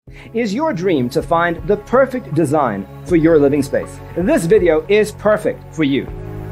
Is your dream to find the perfect design for your living space? This video is perfect for you.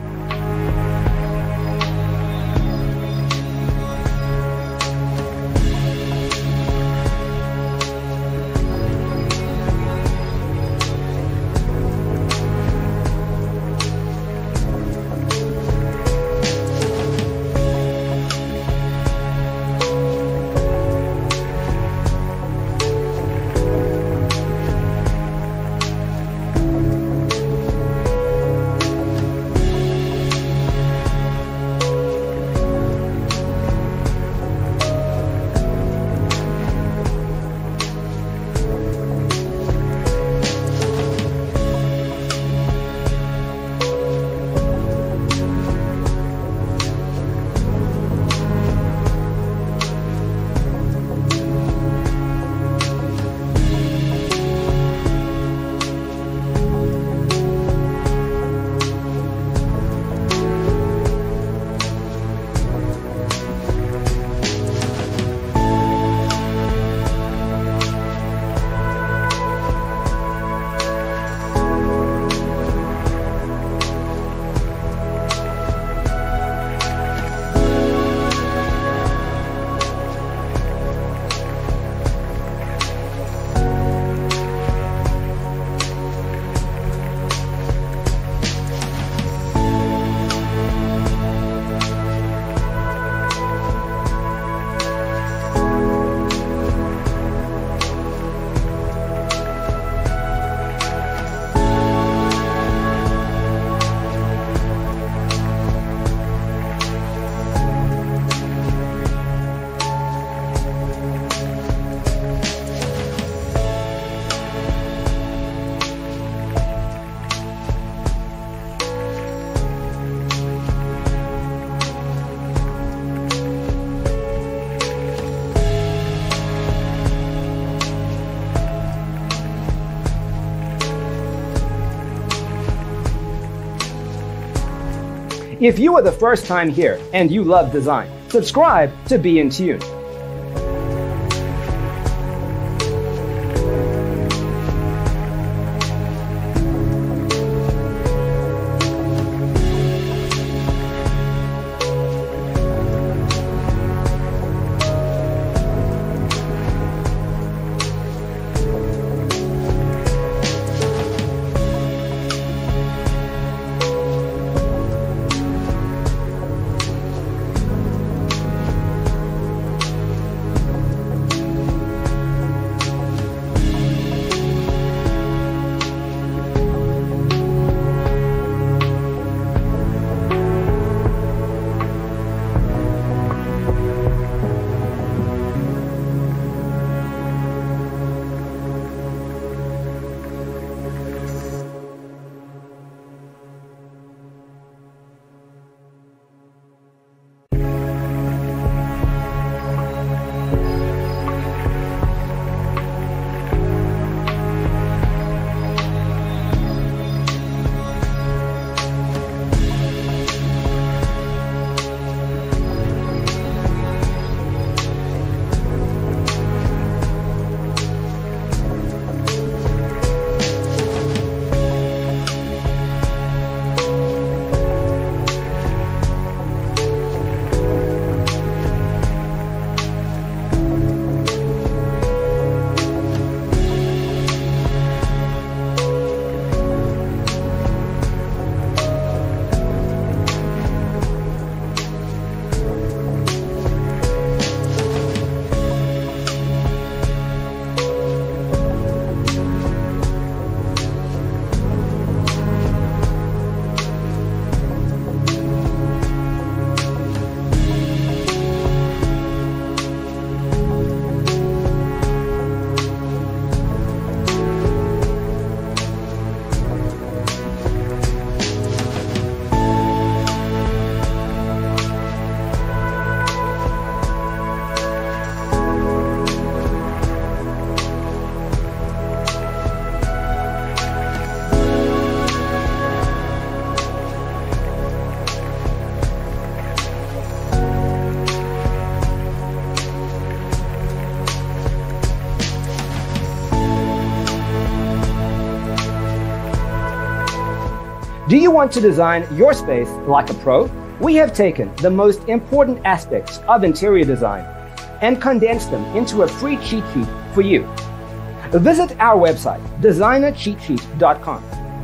If you are the first time here and you love design, subscribe to Be in Tune. Do you want to design your space like a pro? We have taken the most important aspects of interior design and condensed them into a free cheat sheet for you. Visit our website, designercheatsheet.com.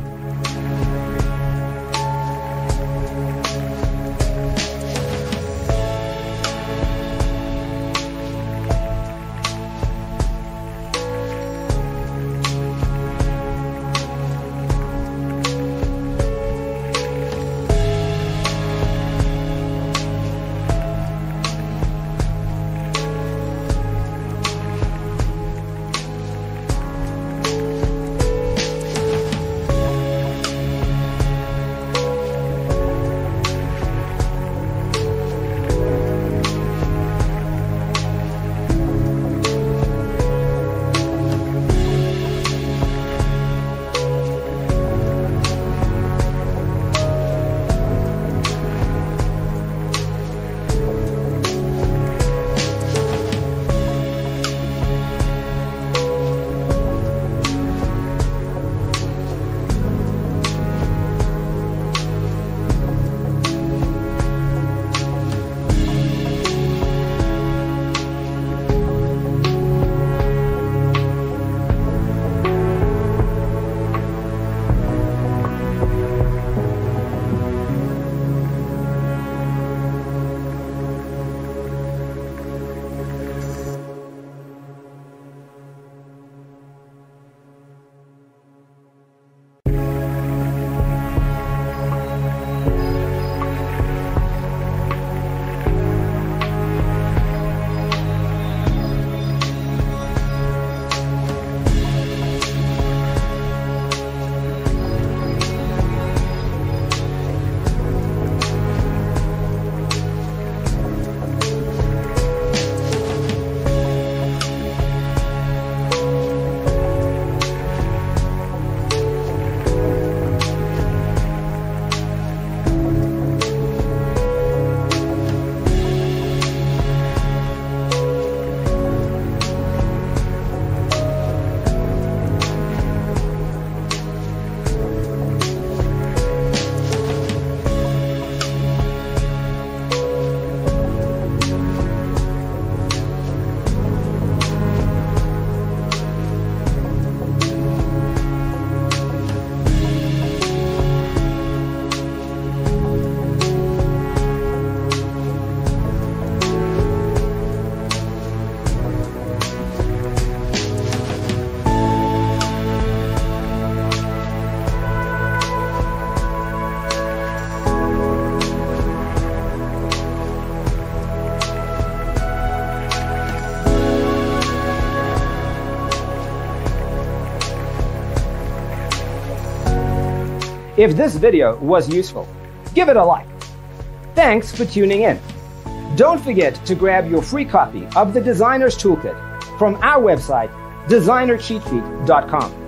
If this video was useful, give it a like. Thanks for tuning in. Don't forget to grab your free copy of the Designer's Toolkit from our website, designercheatsheet.com.